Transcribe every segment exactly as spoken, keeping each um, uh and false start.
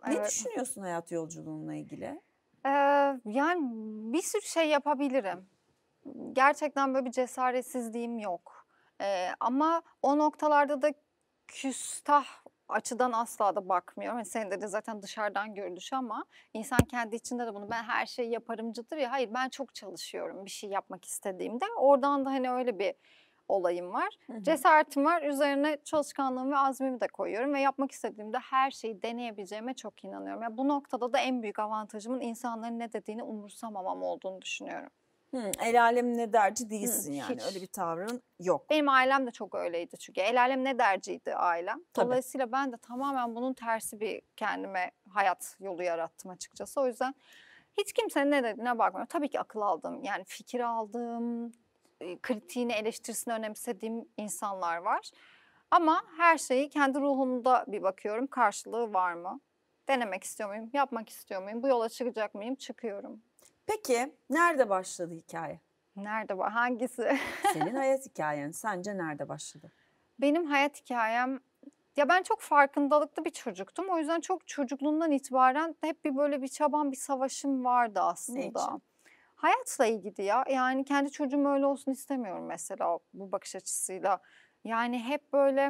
Ne Evet. düşünüyorsun hayat yolculuğunla ilgili? Eee, yani bir sürü şey yapabilirim. Gerçekten böyle bir cesaretsizliğim yok. Eee, ama o noktalarda da küstah açıdan asla da bakmıyorum. Hani senin dediğin zaten dışarıdan görünüşü ama insan kendi içinde de bunu ben her şeyi yaparımcıdır ya. Hayır ben çok çalışıyorum bir şey yapmak istediğimde. Oradan da hani öyle bir olayım var. Hı hı. Cesaretim var. Üzerine çalışkanlığımı ve azmimi de koyuyorum ve yapmak istediğimde her şeyi deneyebileceğime çok inanıyorum. Ya bu noktada da en büyük avantajımın insanların ne dediğini umursamamam olduğunu düşünüyorum. Hımm, el alem ne derci Hı, değilsin yani, öyle bir hiç. tavrın yok. Benim ailem de çok öyleydi çünkü. El alem ne derciydi ailem. Tabii. Dolayısıyla ben de tamamen bunun tersi bir kendime hayat yolu yarattım açıkçası. O yüzden hiç kimsenin ne dediğine bakmıyorum. Tabii ki akıl aldığım, yani fikir aldığım, eee, kritiğini, eleştirisini önemsediğim insanlar var. Ama her şeyi kendi ruhumda bir bakıyorum, karşılığı var mı? Denemek istiyor muyum? Yapmak istiyor muyum? Bu yola çıkacak mıyım? Çıkıyorum. Peki, nerede başladı hikâye? Nerede var? Hangisi? Senin hayat hikâyen sence nerede başladı? Benim hayat hikâyem, ya, ben çok farkındalıklı bir çocuktum. O yüzden çok çocukluğumdan itibaren hep bir böyle bir çabam, bir savaşım vardı Ne aslında. için? Hayatla ilgili ya. Yani kendi çocuğum öyle olsun istemiyorum mesela bu bakış açısıyla. Yani hep böyle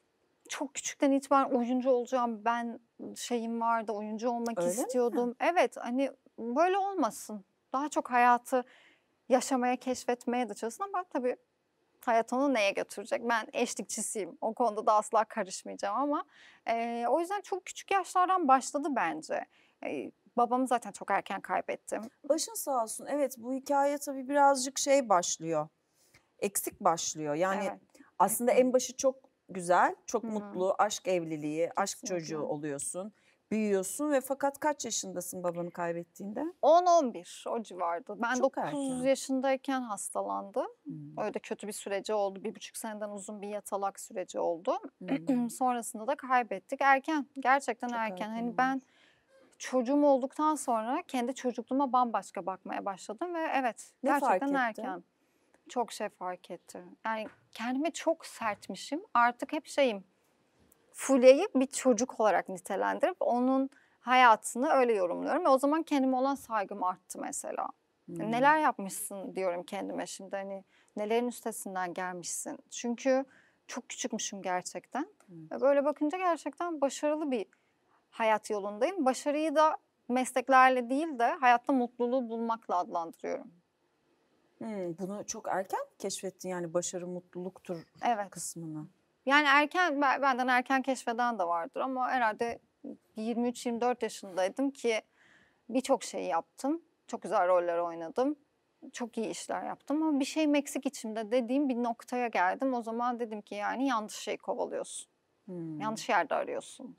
çok küçükten itibaren oyuncu olacağım ben şeyim vardı, oyuncu olmak Öyle mi? istiyordum. Evet, hani, böyle olmasın. Daha çok hayatı yaşamaya, keşfetmeye de çalışsın ama tabii hayat onu neye götürecek? Ben eşlikçisiyim. O konuda da asla karışmayacağım ama, eee, o yüzden çok küçük yaşlardan başladı bence. Eee, babamı zaten çok erken kaybettim. Başın sağ olsun. Evet, bu hikâye tabii birazcık şey başlıyor, eksik başlıyor. Yani, Evet. aslında en başı çok güzel, Hı çok hı. mutlu, aşk evliliği, aşk Kesinlikle. çocuğu oluyorsun, büyüyorsun ve fakat kaç yaşındasın babanı kaybettiğinde? on on bir o civarda. Ben Çok dokuz erken. yaşındayken hastalandı. Hımm. Öyle kötü bir süreci oldu. Bir buçuk seneden uzun bir yatalak süreci oldu. Hımm. Sonrasında da kaybettik. Erken, gerçekten Çok erken. erken Hani ben olmuş. çocuğum olduktan sonra kendi çocukluğuma bambaşka bakmaya başladım ve evet, Ne fark gerçekten ettin? erken. Çok şey fark ettim. Yani kendime çok sertmişim. Artık hep şeyim, Fulya'yı bir çocuk olarak nitelendirip onun hayatını öyle yorumluyorum ve o zaman kendime olan saygım arttı mesela. Hımm. Neler yapmışsın diyorum kendime şimdi, hani, nelerin üstesinden gelmişsin. Çünkü çok küçükmüşüm gerçekten. Ve Evet. böyle bakınca gerçekten başarılı bir hayat yolundayım. Başarıyı da mesleklerle değil de hayatta mutluluğu bulmakla adlandırıyorum. Hımm, bunu çok erken mi keşfettin, yani, başarı mutluluktur Evet. kısmını? Yani erken be benden erken keşfeden de vardır ama herhâlde yirmi üç yirmi dört yaşındaydım ki birçok şeyi yaptım. Çok güzel roller oynadım. Çok iyi işler yaptım ama bir şeyim eksik içimde dediğim bir noktaya geldim. O zaman dedim ki, yani, yanlış şeyi kovalıyorsun. Hımm. Yanlış yerde arıyorsun.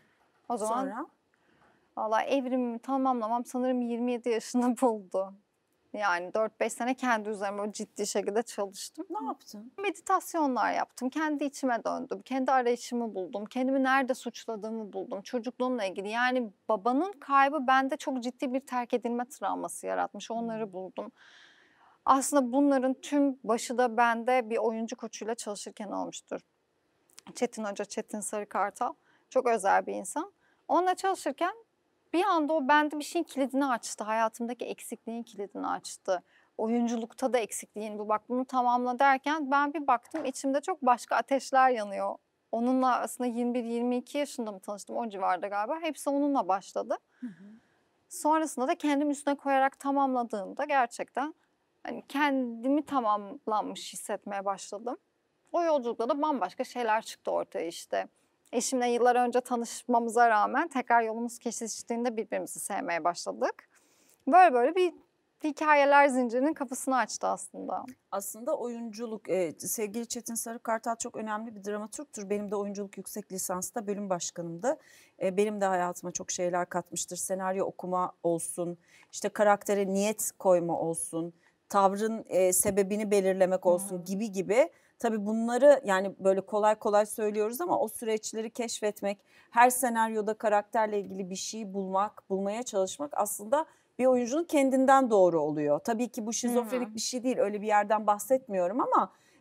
O zaman Sonra? valla evrimimi tamamlamam sanırım yirmi yedi yaşını buldu. Yani dört beş sene kendi üzerime böyle ciddi şekilde çalıştım. Ne yaptın? Meditasyonlar yaptım, kendi içime döndüm, kendi arayışımı buldum, kendimi nerede suçladığımı buldum, çocukluğumla ilgili. Yani babanın kaybı bende çok ciddi bir terk edilme travması yaratmış, onları Hımm. buldum. Aslında bunların tüm başı da bende bir oyuncu koçuyla çalışırken olmuştur. Çetin Hoca, Çetin Sarıkartal. Çok özel bir insan. Onunla çalışırken bir anda o bende bir şeyin kilidini açtı. Hayatımdaki eksikliğin kilidini açtı. Oyunculukta da eksikliğin bu, bak bunu tamamla derken ben bir baktım içimde çok başka ateşler yanıyor. Onunla aslında yirmi bir yirmi iki yaşında mı tanıştım, o civarda galiba. Hepsi onunla başladı. Hı hı. Sonrasında da kendim üstüne koyarak tamamladığımda gerçekten hani kendimi tamamlanmış hissetmeye başladım. O yolculukta da bambaşka şeyler çıktı ortaya işte. Eşimle yıllar önce tanışmamıza rağmen tekrar yolumuz kesiştiğinde birbirimizi sevmeye başladık. Böyle böyle bir hikayeler zincirinin kapısını açtı aslında. Aslında oyunculuk, eee, sevgili Çetin Sarıkartal çok önemli bir dramaturgtur. Benim de oyunculuk yüksek lisansta bölüm başkanımdı. Eee, benim de hayatıma çok şeyler katmıştır. Senaryo okuma olsun, işte karaktere niyet koyma olsun, tavrın, eee, sebebini belirlemek Hı olsun hı. gibi gibi. Tabii bunları, yani, böyle kolay kolay söylüyoruz ama o süreçleri keşfetmek, her senaryoda karakterle ilgili bir şey bulmak, bulmaya çalışmak aslında bir oyuncunun kendinden doğru oluyor. Tabii ki bu Hı hı. şizofrenik bir şey değil, öyle bir yerden bahsetmiyorum ama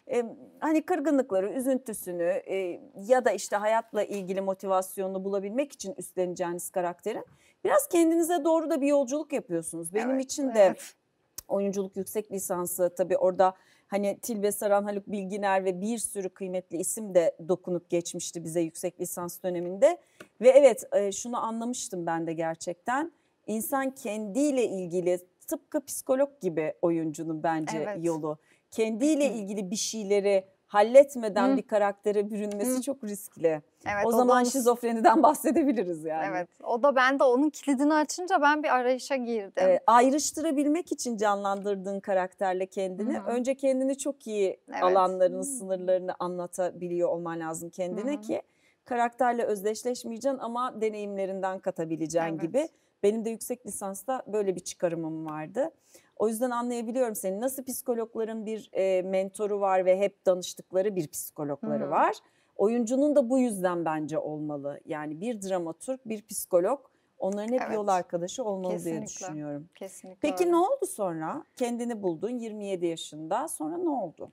Emm, hani kırgınlıkları, üzüntüsünü, eee, ya da işte hayatla ilgili motivasyonunu bulabilmek için üstleneceğiniz karakterin biraz kendinize doğru da bir yolculuk yapıyorsunuz. Benim Evet, için de evet. oyunculuk yüksek lisansı tabii orada hani Tilbe Saran, Haluk Bilginer ve bir sürü kıymetli isim de dokunup geçmişti bize yüksek lisans döneminde. Ve evet, eee, şunu anlamıştım ben de gerçekten. İnsan kendiyle ilgili tıpkı psikolog gibi oyuncunun bence Evet. yolu. Kendiyle ilgili bir şeyleri halletmeden Hı, bir karaktere bürünmesi hı. çok riskli. O Evet, o da zaman onu s şizofreniden bahsedebiliriz yani. Evet, o da bende onun kilidini açınca ben bir arayışa Eee, girdim. ayrıştırabilmek için canlandırdığın karakterle Hı kendini, hı. önce kendini çok iyi Evet. alanlarını, sınırlarını anlatabiliyor olman lazım Hı kendine hı. ki karakterle özdeşleşmeyeceksin ama deneyimlerinden katabileceğin gibi. Evet. Benim de yüksek lisansta böyle bir çıkarımım vardı. O yüzden anlayabiliyorum seni. Nasıl psikologların bir, eee, mentoru var ve hep danıştıkları bir Hı psikologları hı. var. Oyuncunun da bu yüzden bence olmalı. Yani bir dramaturg, bir psikolog onların hep yol Evet. arkadaşı olmalı diye Kesinlikle. düşünüyorum. Kesinlikle Peki ne öyle. oldu sonra? Kendini buldun yirmi yedi yaşında. Sonra ne oldu?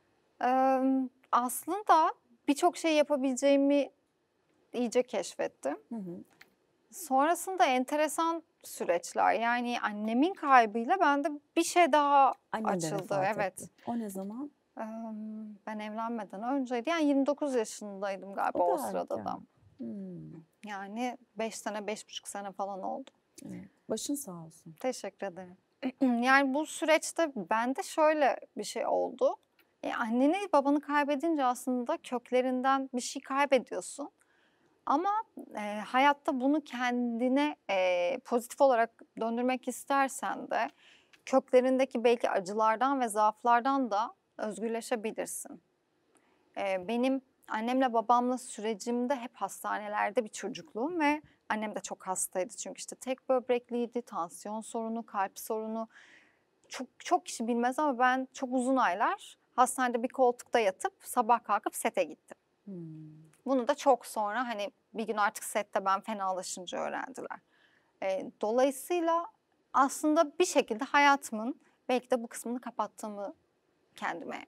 Emm, aslında birçok şey yapabileceğimi iyice keşfettim. Hı hı. Sonrasında enteresan süreçler, yani annemin kaybıyla bende bir şey daha Annen de açıldı. vefat Evet. etti. O ne zaman? Emm, ben evlenmeden önceydi. Yani yirmi dokuz yaşındaydım O galiba o da sırada da. erken. Hımm. Yani beş sene, beş buçuk sene falan oldu. Evet. Başın sağ olsun. Teşekkür ederim. Yani bu süreçte bende şöyle bir şey oldu. E, anneni babanı kaybedince aslında köklerinden bir şey kaybediyorsun. Ama, eee, hayatta bunu kendine, eee, pozitif olarak döndürmek istersen de köklerindeki belki acılardan ve zaaflardan da özgürleşebilirsin. Eee, benim annemle babamla sürecimde hep hastanelerde bir çocukluğum ve annem de çok hastaydı çünkü işte tek böbrekliydi, tansiyon sorunu, kalp sorunu. Çok çok kişi bilmez ama ben çok uzun aylar hastanede bir koltukta yatıp sabah kalkıp sete gittim. Hımm. Bunu da çok sonra, hani, bir gün artık sette ben fenalaşınca öğrendiler. Eee, dolayısıyla aslında bir şekilde hayatımın belki de bu kısmını kapattığımı kendime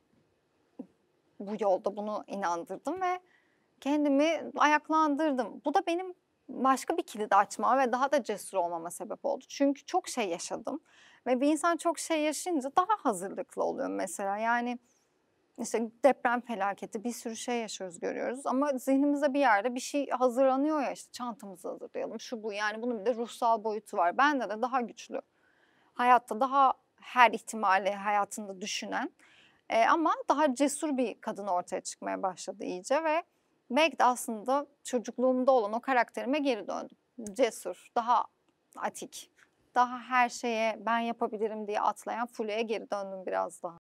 bu yolda bunu inandırdım ve kendimi ayaklandırdım. Bu da benim başka bir kilidi açmama ve daha da cesur olmama sebep oldu. Çünkü çok şey yaşadım ve bir insan çok şey yaşayınca daha hazırlıklı oluyor mesela. Yani işte deprem felaketi, bir sürü şey yaşıyoruz, görüyoruz ama zihnimizde bir yerde bir şey hazırlanıyor ya, işte çantamızı hazırlayalım, şu bu. Yani bunun bir de ruhsal boyutu var. Bende de daha güçlü. Hayatta daha her ihtimali hayatında düşünen, eee, ama daha cesur bir kadın ortaya çıkmaya başladı iyice ve belki de aslında çocukluğumda olan o karakterime geri döndüm. Cesur, daha atik, daha her şeye ben yapabilirim diye atlayan Fulya'ya geri döndüm biraz daha.